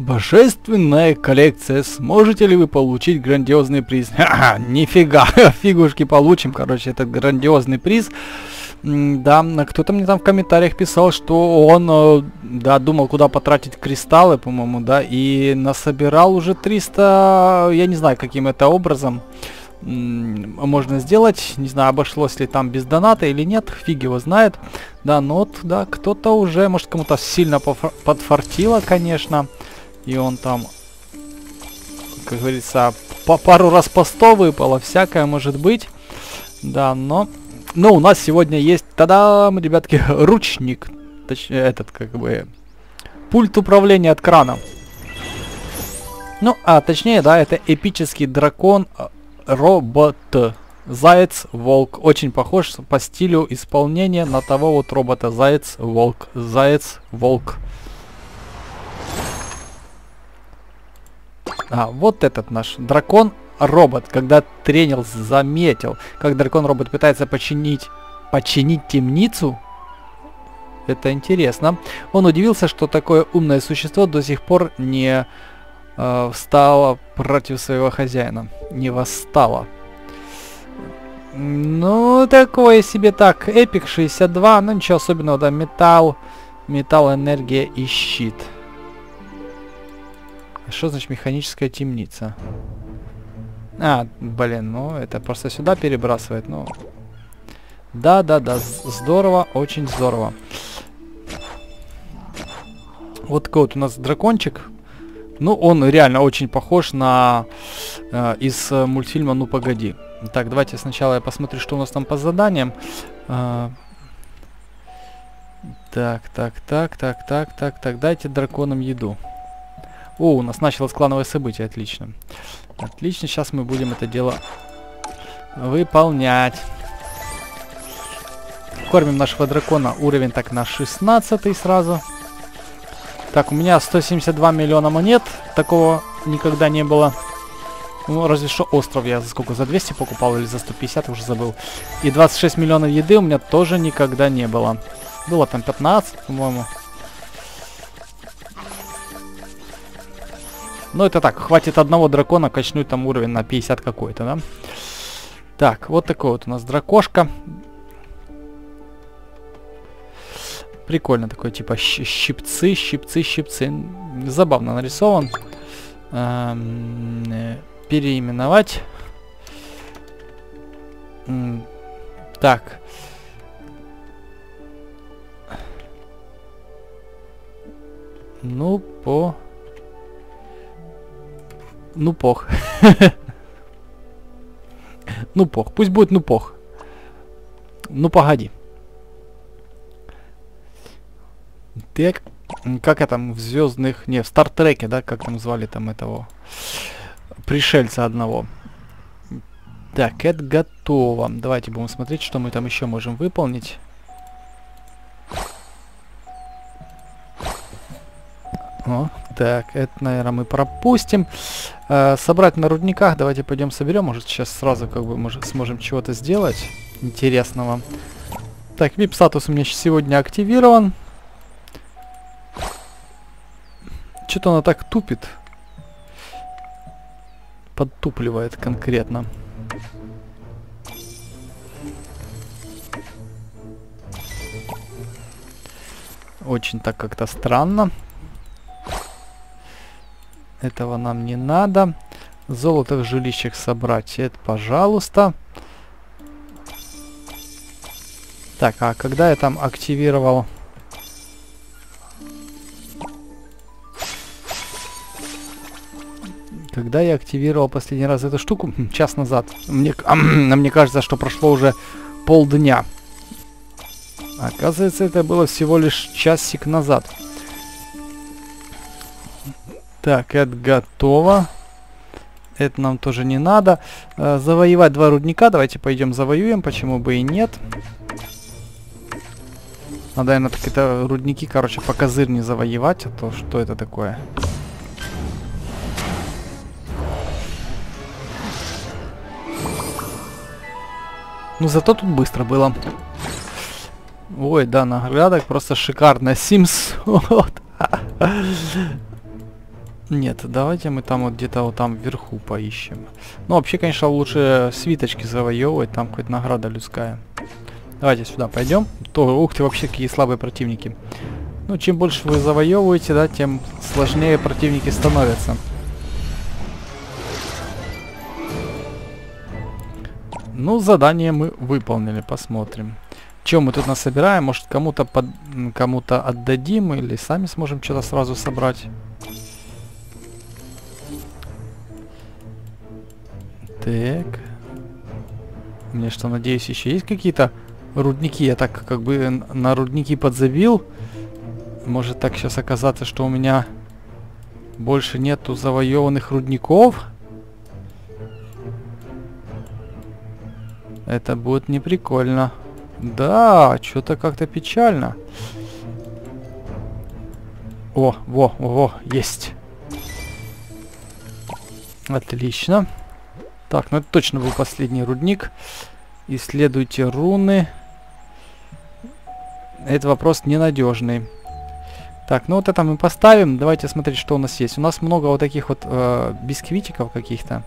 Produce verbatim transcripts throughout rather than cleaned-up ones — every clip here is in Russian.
Божественная коллекция. Сможете ли вы получить грандиозный приз? Ха-ха, нифига, фигушки получим, короче, этот грандиозный приз. Да, кто-то мне там в комментариях писал, что он, да, думал, куда потратить кристаллы, по-моему, да, и насобирал уже триста, я не знаю, каким это образом можно сделать, не знаю, обошлось ли там без доната или нет, фиг его знает, да, но вот, да, кто-то уже, может, кому-то сильно подфартило, конечно, и он там, как говорится, по пару раз по сто выпало, всякое может быть, да, но... Но у нас сегодня есть, тадам, ребятки, ручник, точнее, этот, как бы, пульт управления от крана. Ну, а точнее, да, это эпический дракон робот. Заяц-волк. Очень похож по стилю исполнения на того вот робота. Заяц-волк. Заяц-волк. А, вот этот наш дракон. Робот, когда тренер заметил, как дракон-робот пытается починить, починить темницу, это интересно. Он удивился, что такое умное существо до сих пор не э, встало против своего хозяина. Не восстало. Ну, такое себе так. Эпик шестьдесят два, ну ничего особенного, да, металл, металл, энергия и щит. Что значит механическая темница? А, блин, ну это просто сюда перебрасывает, ну... Да-да-да, здорово, очень здорово. Вот такой вот у нас дракончик. Ну, он реально очень похож на... Э, из э, мультфильма «Ну, погоди». Так, давайте сначала я посмотрю, что у нас там по заданиям. Э, так, так, так, так, так, так, так, дайте драконам еду. О, у нас началось клановое событие, отлично. Отлично, сейчас мы будем это дело выполнять. Кормим нашего дракона, уровень так на шестнадцатый сразу. Так, у меня сто семьдесят два миллиона монет, такого никогда не было. Ну, разве что остров я за сколько, за двести покупал или за сто пятьдесят, уже забыл. И двадцать шесть миллионов еды у меня тоже никогда не было. Было там пятнадцать, по-моему. Ну, это так, хватит одного дракона качнуть там уровень на пятьдесят какой-то, да? Так, вот такой вот у нас дракошка. Прикольно такой, типа щипцы, щипцы, щипцы. Забавно нарисован. Эм, переименовать. М, так. Ну, по... Ну пох. Ну пох. Пусть будет ну пох. Ну погоди. Так. Как это в звездных... Не, в Стартреке, да? Как там звали там этого... Пришельца одного. Так, это готово. Давайте будем смотреть, что мы там еще можем выполнить. О, так, это, наверное, мы пропустим. Э, собрать на рудниках. Давайте пойдем соберем. Может, сейчас сразу как бы может, сможем чего-то сделать интересного. Так, ви ай пи-статус у меня сегодня активирован. Что-то она так тупит. Подтупливает конкретно. Очень так как-то странно. Этого нам не надо. Золото в жилищах собрать. Это, пожалуйста. Так, а когда я там активировал... Когда я активировал последний раз эту штуку? Час назад. Мне, мне кажется, что прошло уже полдня. Оказывается, это было всего лишь часик назад. Так, это готово. Это нам тоже не надо. Э, завоевать два рудника. Давайте пойдем завоюем. Почему бы и нет. Надо, наверное, так это рудники, короче, по козырне завоевать. А то что это такое? Ну, зато тут быстро было. Ой, да, наградок просто шикарно. семьсот. Нет, давайте мы там вот где-то вот там вверху поищем. Ну, вообще, конечно, лучше свиточки завоевывать, там какая-то награда людская. Давайте сюда пойдем. То, ух ты, вообще какие слабые противники. Ну, чем больше вы завоевываете, да, тем сложнее противники становятся. Ну, задание мы выполнили, посмотрим. Чем мы тут насобираем? Может, кому-то под... кому-то отдадим или сами сможем что-то сразу собрать? Так. Мне что, надеюсь, еще есть какие-то рудники? Я так как бы на рудники подзабил. Может так сейчас оказаться, что у меня больше нету завоеванных рудников? Это будет не прикольно. Да, что-то как-то печально. О, во, во, есть. Отлично. Так, ну это точно был последний рудник. Исследуйте руны. Это вопрос ненадежный. Так, ну вот это мы поставим. Давайте смотреть, что у нас есть. У нас много вот таких вот э, бисквитиков каких-то.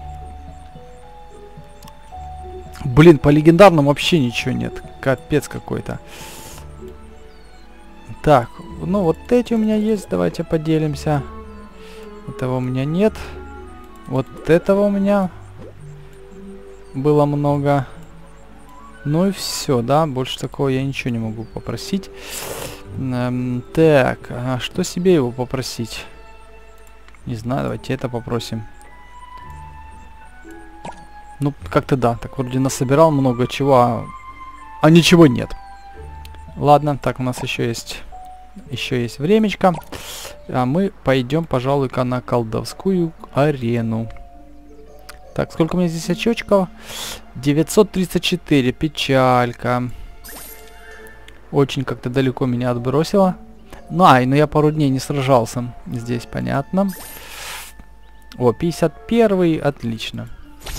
Блин, по легендарному вообще ничего нет. Капец какой-то. Так, ну вот эти у меня есть. Давайте поделимся. Этого у меня нет. Вот этого у меня было много. Ну и все, да. Больше такого я ничего не могу попросить. Эм, так, а что себе его попросить? Не знаю, давайте это попросим. Ну, как-то да. Так вроде насобирал много чего, а, а ничего нет. Ладно, так, у нас еще есть еще есть времечко. А мы пойдем, пожалуй-ка, на колдовскую арену. Так, сколько у меня здесь очечков? девятьсот тридцать четыре. Печалька. Очень как-то далеко меня отбросило. Ну, ай, но я пару дней не сражался. Здесь понятно. О, пятьдесят первый. Отлично.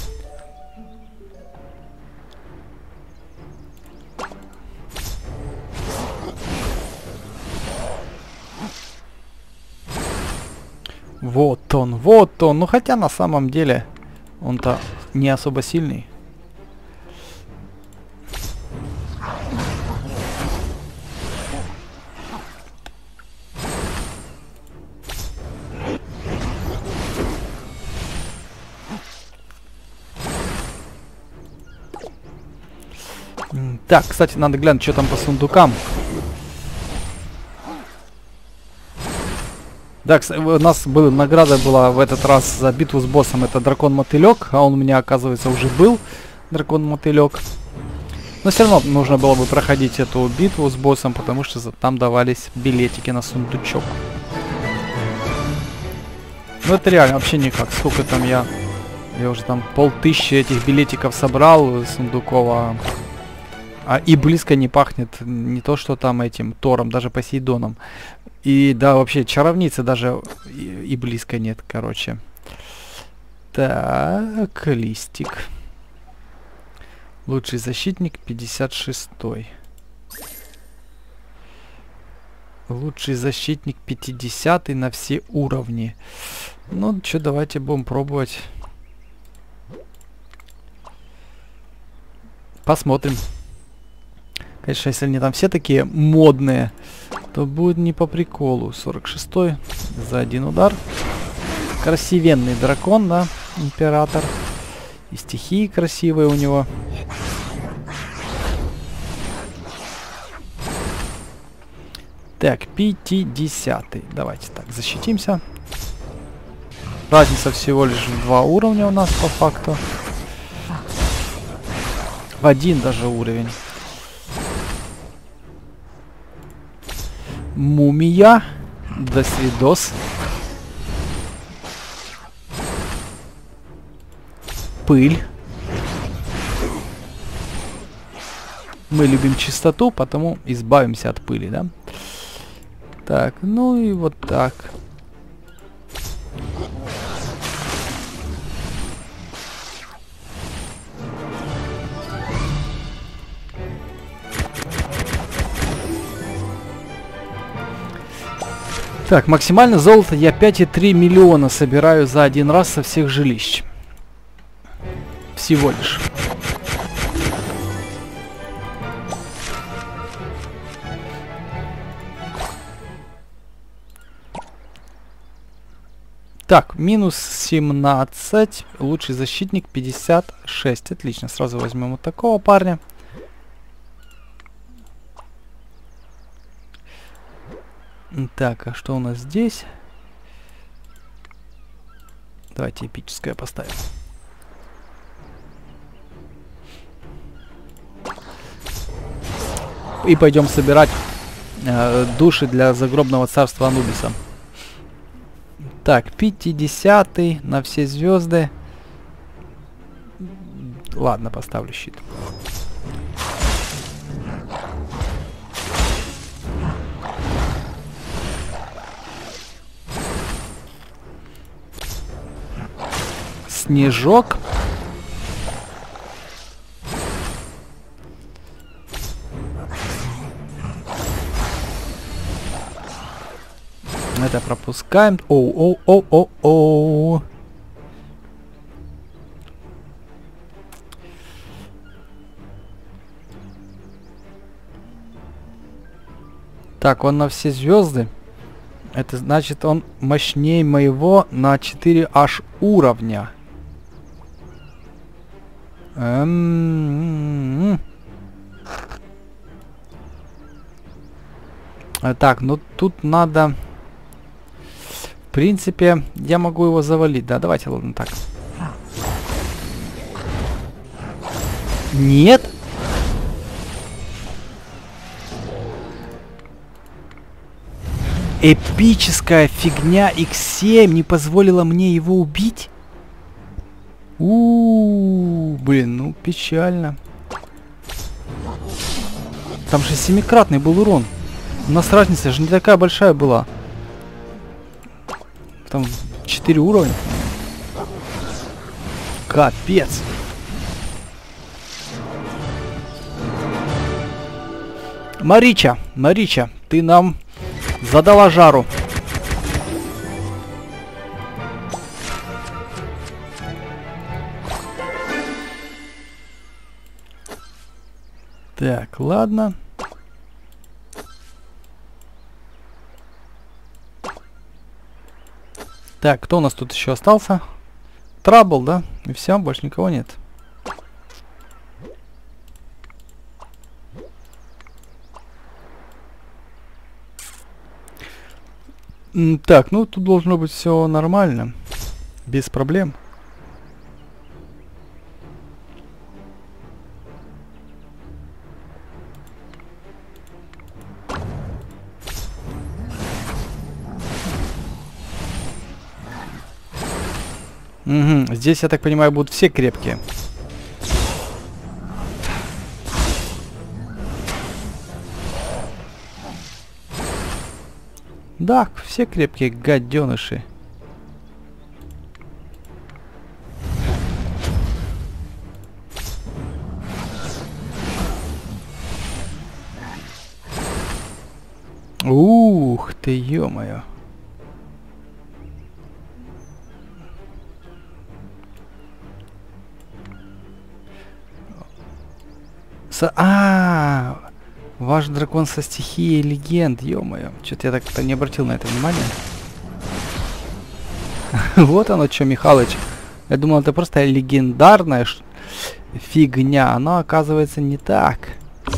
Вот он, вот он. Ну, хотя на самом деле он-то не особо сильный. Так, кстати, надо глянуть, что там по сундукам. Да, у нас была награда была в этот раз за битву с боссом. Это дракон-мотылек, а он у меня, оказывается, уже был. Дракон-мотылек. Но все равно нужно было бы проходить эту битву с боссом, потому что там давались билетики на сундучок. Ну это реально вообще никак. Сколько там я... Я уже там полтыщи этих билетиков собрал сундуков, а... а и близко не пахнет не то, что там этим Тором, даже Посейдоном. И да, вообще чаровницы даже и, и близко нет, короче. Так, листик. Лучший защитник пятьдесят шестой. Лучший защитник пятидесятый на все уровни. Ну, что, давайте будем пробовать. Посмотрим. Конечно, если они там все такие модные, то будет не по приколу. сорок шестой за один удар. Красивенный дракон, да, император. И стихии красивые у него. Так, пятидесятый. Давайте так, защитимся. Разница всего лишь в два уровня у нас по факту. В один даже уровень. Мумия. До свидос. Пыль. Мы любим чистоту, потому избавимся от пыли, да? Так, ну и вот так. Так, максимально золото я пять и три миллиона собираю за один раз со всех жилищ. Всего лишь. Так, минус семнадцать. Лучший защитник пятьдесят шесть. Отлично, сразу возьмем вот такого парня. Так, а что у нас здесь? Давайте эпическое поставим. И пойдем собирать э, души для загробного царства Анубиса. Так, пятидесятый на все звезды. Ладно, поставлю щит. Снежок. Это пропускаем. Оу, оу, оу, оу, оу. Так, он на все звезды. Это значит, он мощнее моего на четыре аж уровня. Эм-м-м. А, так, ну тут надо... В принципе, я могу его завалить. Да, давайте, ладно, так. Нет? Эпическая фигня икс семь не позволила мне его убить? У-у-у, блин, ну печально. Там же семикратный был урон. У нас разница же не такая большая была. Там четыре уровня. Капец. Марича, Марича, ты нам задала жару. Так, ладно. Так, кто у нас тут еще остался? Трабл, да? И все, больше никого нет. М, так, ну тут должно быть все нормально. Без проблем. Угу. Здесь, я так понимаю, будут все крепкие. Да, все крепкие гаденыши. Ух ты, ё-моё. Со а, ваш дракон со стихией легенд, ё-моё. Чё-то я так-то не обратил на это внимание. Вот оно чё, Михалыч. Я думал, это просто легендарная фигня. Но оказывается не так.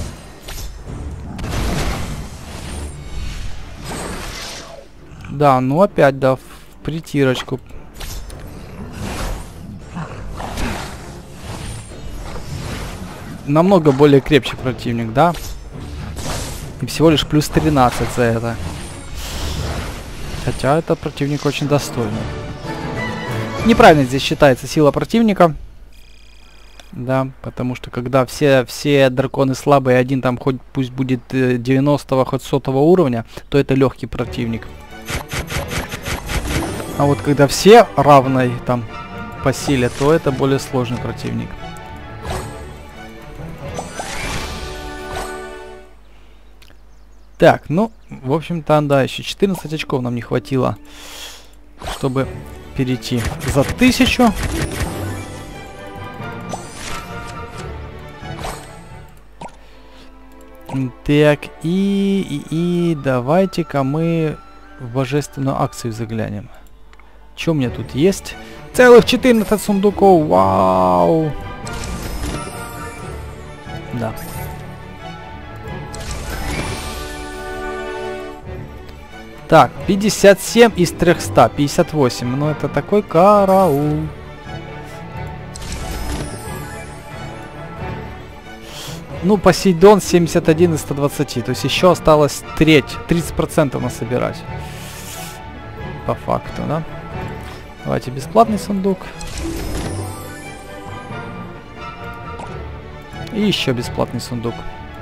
Да, ну опять, да, в притирочку. Намного более крепче противник, да? И всего лишь плюс тринадцать за это. Хотя это противник очень достойный. Неправильно здесь считается сила противника. Да, потому что когда все, все драконы слабые, один там хоть пусть будет девяностого, хоть сотого уровня, то это легкий противник. А вот когда все равной там по силе, то это более сложный противник. Так, ну, в общем-то, да, еще четырнадцать очков нам не хватило, чтобы перейти за тысячу. Так, и, и, и давайте-ка мы в божественную акцию заглянем. Что у меня тут есть? Целых четырнадцать сундуков, вау! Да. Так, пятьдесят семь из трёхсот, пятьдесят восемь. Ну, это такой караул. Ну, Посейдон семьдесят один из ста двадцати. То есть еще осталось треть, тридцать процентов насобирать. По факту, да? Давайте бесплатный сундук. И еще бесплатный сундук.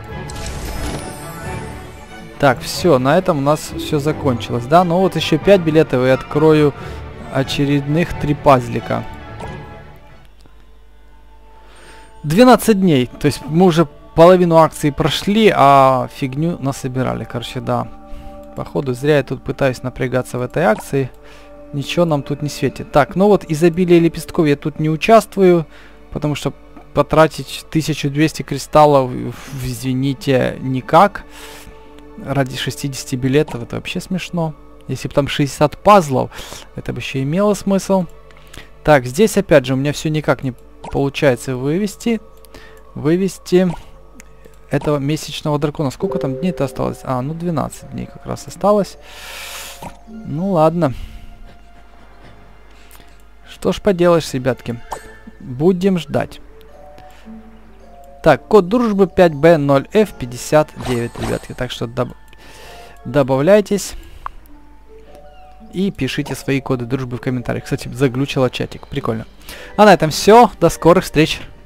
Так, все, на этом у нас все закончилось, да? Ну вот еще пять билетов и открою очередных три пазлика. двенадцать дней, то есть мы уже половину акций прошли, а фигню насобирали. Короче, да, походу зря я тут пытаюсь напрягаться в этой акции. Ничего нам тут не светит. Так, ну вот изобилие лепестков я тут не участвую, потому что потратить тысячу двести кристаллов, извините, никак. Ради шестидесяти билетов это вообще смешно. Если бы там шестьдесят пазлов, это бы еще имело смысл. Так, здесь опять же у меня все никак не получается вывести. Вывести этого месячного дракона. Сколько там дней-то осталось? А, ну двенадцать дней как раз осталось. Ну ладно. Что ж поделаешь, ребятки. Будем ждать. Так, код дружбы пять бэ ноль эф пятьдесят девять, ребятки. Так что доб добавляйтесь. И пишите свои коды дружбы в комментариях. Кстати, заглючила чатик. Прикольно. А на этом все. До скорых встреч.